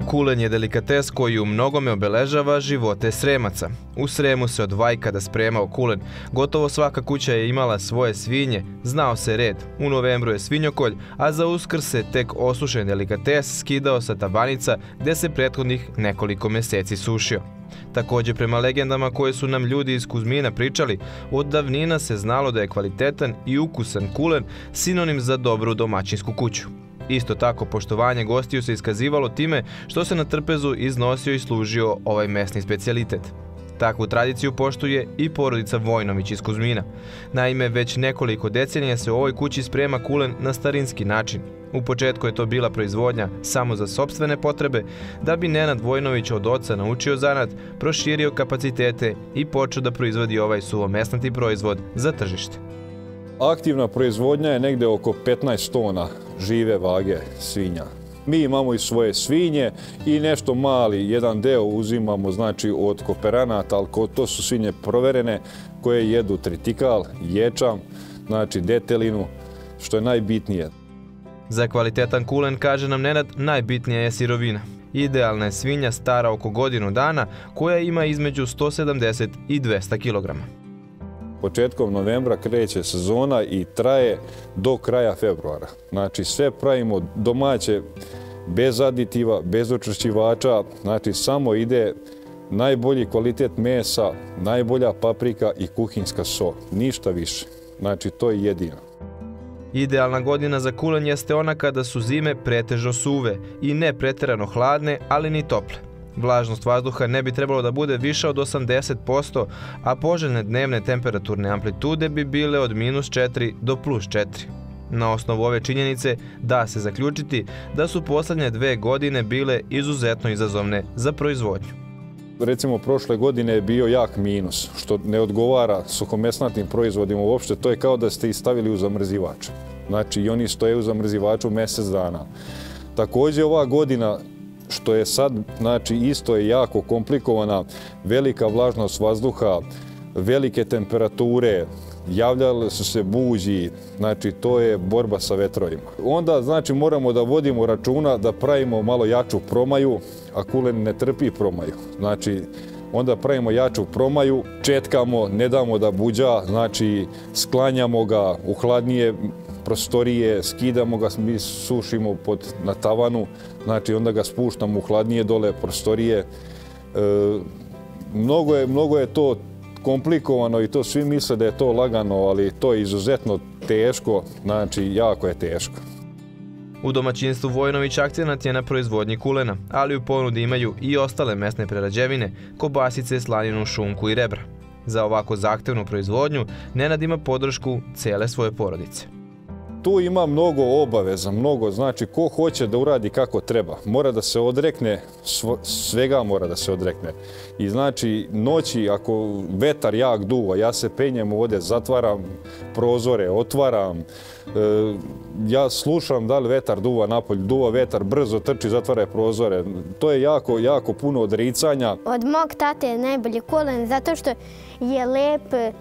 Kulen je delikates koji u mnogome obeležava živote Sremaca. U Sremu se od vajkada spremao kulen. Gotovo svaka kuća je imala svoje svinje, znao se red. U novembru je svinjokolj, a za Uskrs se tek osušen delikates skidao sa tabanica gde se prethodnih nekoliko meseci sušio. Također, prema legendama koje su nam ljudi iz Kuzmina pričali, od davnina se znalo da je kvalitetan i ukusan kulen sinonim za dobru domaćinsku kuću. Isto tako, poštovanje gostiju se iskazivalo time što se na trpezu iznosio i služio ovaj mesni specijalitet. Takvu tradiciju poštuje i porodica Vojnović iz Kuzmina. Naime, već nekoliko decenija se u ovoj kući sprema kulen na starinski način. U početku je to bila proizvodnja samo za sopstvene potrebe, da bi Nenad Vojnović od oca naučio zanat, proširio kapacitete i počeo da proizvodi ovaj suvomesnati proizvod za tržište. Aktivna proizvodnja je negde oko 15 tona žive vage svinja. Mi imamo i svoje svinje i nešto mali, jedan deo uzimamo znači od kooperanata, ali to su svinje proverene koje jedu tritikal, ječam, znači detelinu, što je najbitnije. Za kvalitetan kulen, kaže nam Nenad, najbitnija je sirovina. Idealna je svinja stara oko godinu dana koja ima između 170 i 200 kg. Početkom novembra kreće sezona i traje do kraja februara. Znači sve pravimo domaće, bez aditiva, bez učvršćivača, znači samo ide najbolji kvalitet mesa, najbolja paprika i kuhinjska so, ništa više. Znači to je jedino. Idealna godina za kulen jeste ona kada su zime pretežno suve i ne preterano hladne, ali ni tople. Vlažnost vazduha ne bi trebalo da bude više od 80%, a poželjne dnevne temperaturne amplitude bi bile od -4 do +4. Na osnovu ove činjenice da se zaključiti da su poslednje 2 godine bile izuzetno izazovne za proizvodnju. Recimo, prošle godine je bio jak minus, što ne odgovara suhomesnatim proizvodima uopšte. To je kao da ste ih stavili u zamrzivač. Znači, i oni stoje u zamrzivaču mjesec dana. Također, ova godina, što je sad, znači, isto je jako komplikovana, velika vlažnost vazduha, velike temperature, javljali su se buđi, znači to je borba sa vetrovima. Onda, znači, moramo da vodimo računa da pravimo malo jaču promaju, a kulen ne trpi promaju. Znači, onda pravimo jaču promaju, četkamo, ne damo da buđa, znači sklanjamo ga u hladnije prostorije, skidamo ga, mi sušimo na tavanu, znači onda ga spuštamo u hladnije dole prostorije. Mnogo je to komplikovano i to svi misle da je to lagano, ali to je izuzetno teško, znači jako je teško. U domaćinstvu Vojnović akcenat je na proizvodnji kulena, ali u ponudi imaju i ostale mesne prerađevine, kobasice, slaninu, šunku i rebra. Za ovako zahtevnu proizvodnju Nenad ima podršku cele svoje porodice. Tu ima mnogo obaveza, znači ko hoće da uradi kako treba. Mora da se odrekne, svega mora da se odrekne. I znači noći ako vetar jak duva, ja se penjem ovdje, zatvaram prozore, otvaram, ja slušam da li vetar duva napolju, duva vetar, brzo trči, zatvara prozore. To je jako puno odricanja. Od mog tate je najbolji kulen zato što je lep,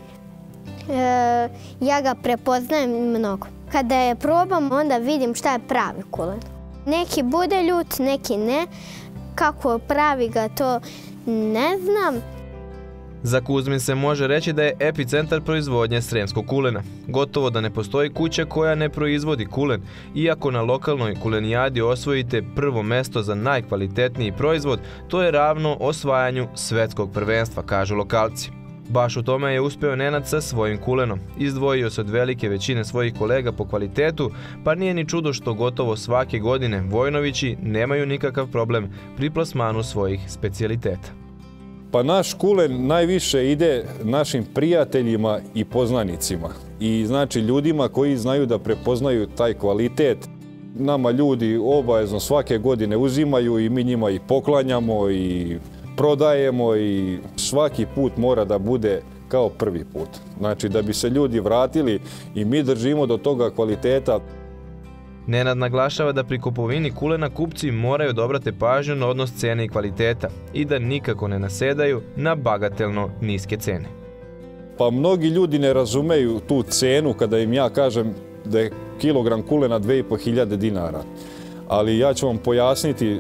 ja ga prepoznajem mnogo. Kada je probam, onda vidim šta je pravi kulen. Neki bude ljut, neki ne. Kako pravi ga, to ne znam. Za Kuzmin se može reći da je epicentar proizvodnje sremskog kulena. Gotovo da ne postoji kuća koja ne proizvodi kulen, iako na lokalnoj kulenijadi osvojite prvo mesto za najkvalitetniji proizvod, to je ravno osvajanju svetskog prvenstva, kažu lokalci. Baš u tome je uspeo Nenad sa svojim kulenom. Izdvojio se od velike većine svojih kolega po kvalitetu, pa nije ni čudo što gotovo svake godine Vojnovići nemaju nikakav problem pri plasmanu svojih specijaliteta. Pa naš kulen najviše ide našim prijateljima i poznanicima. I znači ljudima koji znaju da prepoznaju taj kvalitet. Nama ljudi obavezno svake godine uzimaju i mi njima i poklanjamo i prodajemo i svaki put mora da bude kao prvi put. Znači da bi se ljudi vratili i mi držimo do toga kvaliteta. Nenad naglašava da pri kupovini kulena kupci moraju da obrate pažnju na odnos cene i kvaliteta i da nikako ne nasedaju na bagatelno niske cene. Pa mnogi ljudi ne razumeju tu cenu kada im ja kažem da je kilogram kulena 2500 dinara. Ali ja ću vam pojasniti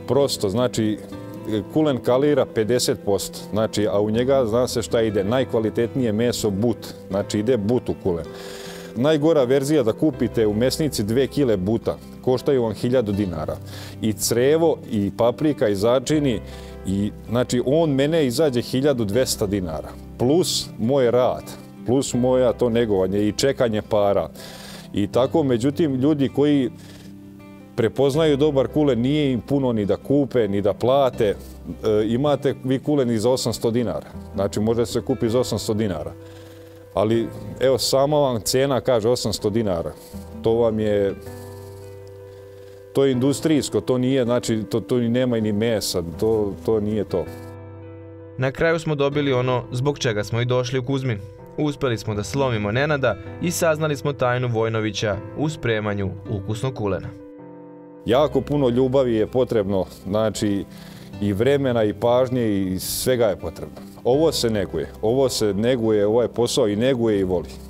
prosto, znači kulen kalira 50%, znači, a u njega zna se šta ide, najkvalitetnije meso but, znači ide but u kulen. Najgora verzija da kupite u mesnici 2 kile buta, koštaju vam 1000 dinara. I crevo, i paprika, i začini, i znači on mene izađe 1200 dinara, plus moj rad, plus moja to negovanje i čekanje para. I tako, međutim, ljudi koji prepoznaju dobar kulen, nije im puno ni da kupe, ni da plate. Imate vi kulen i za 800 dinara, znači može se kupi za 800 dinara. Ali evo, sama vam cena kaže 800 dinara. To vam je, to je industrijsko, to nije, znači, to nema ni mesa, to nije to. Na kraju smo dobili ono zbog čega smo i došli u Kuzmin. Uspjeli smo da slomimo Nenada i saznali smo tajnu Vojnovića u spremanju ukusnog kulena. Jako puno ljubavi je potrebno, znači i vremena i pažnje i svega je potrebno. Ovo se neguje, ovaj posao i neguje i voli.